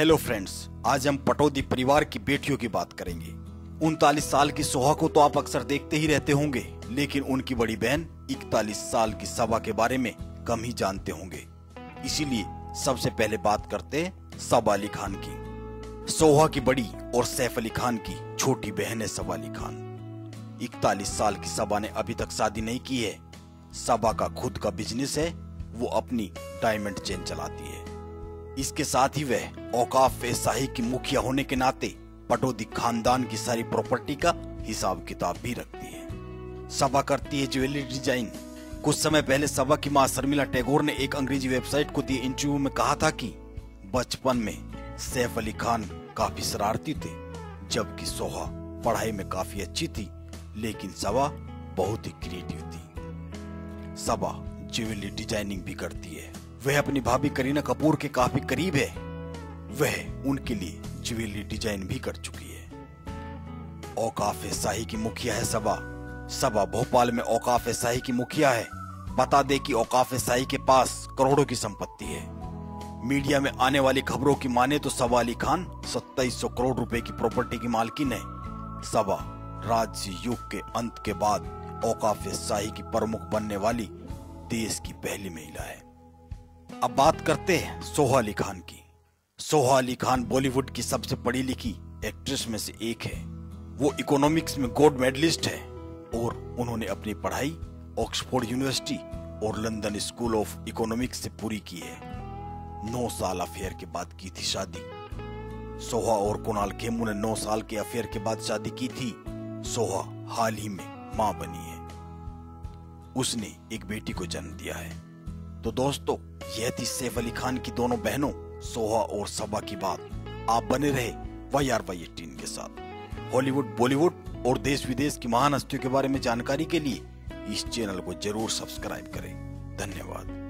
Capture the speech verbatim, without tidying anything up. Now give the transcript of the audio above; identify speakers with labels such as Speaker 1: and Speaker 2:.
Speaker 1: Hello friends, आज हम पटौदी परिवार की बेटियों की बात करेंगे। उनतालीस साल की सोहा को तो आप अक्सर देखते ही रहते होंगे, लेकिन उनकी बड़ी बहन इकतालीस साल की सबा के बारे में कम ही जानते होंगे। इसीलिए सबसे पहले बात करते हैं सबा अली खान की। सोहा की बड़ी और सैफ अली खान की छोटी बहन है सबा अली खान। इकतालीस साल की सबा ने अभी तक शादी नहीं की है। सबा का खुद का बिजनेस है, वो अपनी डायमंड चेन चलाती है। इसके साथ ही वह औकाफ-ए-शाही की मुखिया होने के नाते पटौदी खानदान की सारी प्रॉपर्टी का हिसाब किताब भी रखती है। सबा करती है ज्वेलरी डिजाइन। कुछ समय पहले सबा की मां शर्मिला टैगोर ने एक अंग्रेजी वेबसाइट को दिए इंटरव्यू में कहा था कि बचपन में सैफ अली खान काफी शरारती थे, जबकि सोहा पढ़ाई में काफी अच्छी थी, लेकिन सबा बहुत ही क्रिएटिव थी। सबा ज्वेलरी डिजाइनिंग भी करती है। वह अपनी भाभी करीना कपूर के काफी करीब है। वह उनके लिए ज्वेलरी डिजाइन भी कर चुकी है। औकाफ-ए-शाही की मुखिया है सबा। सबा भोपाल में औकाफ-ए-शाही की मुखिया है। बता दे कि औकाफ-ए-शाही के पास करोड़ों की संपत्ति है। मीडिया में आने वाली खबरों की माने तो सबा अली खान सत्ताईस सौ करोड़ रुपए की प्रॉपर्टी की मालकिन है। सबा राजसी युग के अंत के बाद औकाफ-ए-शाही की प्रमुख बनने वाली देश की पहली महिला है। अब बात करते हैं सोहा अली खान की। सोहा अली खान बॉलीवुड की सबसे पढ़ी लिखी एक्ट्रेस में से एक है। वो इकोनॉमिक्स में गोल्ड मेडलिस्ट है और उन्होंने अपनी पढ़ाई ऑक्सफोर्ड यूनिवर्सिटी और लंदन स्कूल ऑफ इकोनॉमिक्स से पूरी की है। नौ साल अफेयर के बाद की थी शादी। सोहा और कुणाल खेमू ने नौ साल के अफेयर के बाद शादी की थी। सोहा हाल ही में मां बनी है। उसने एक बेटी को जन्म दिया है। तो दोस्तों, यह थी सैफ अली खान की दोनों बहनों सोहा और सबा की बात। आप बने रहे वाई आर वाई एटीन के साथ। हॉलीवुड, बॉलीवुड और देश विदेश की महान हस्तियों के बारे में जानकारी के लिए इस चैनल को जरूर सब्सक्राइब करें। धन्यवाद।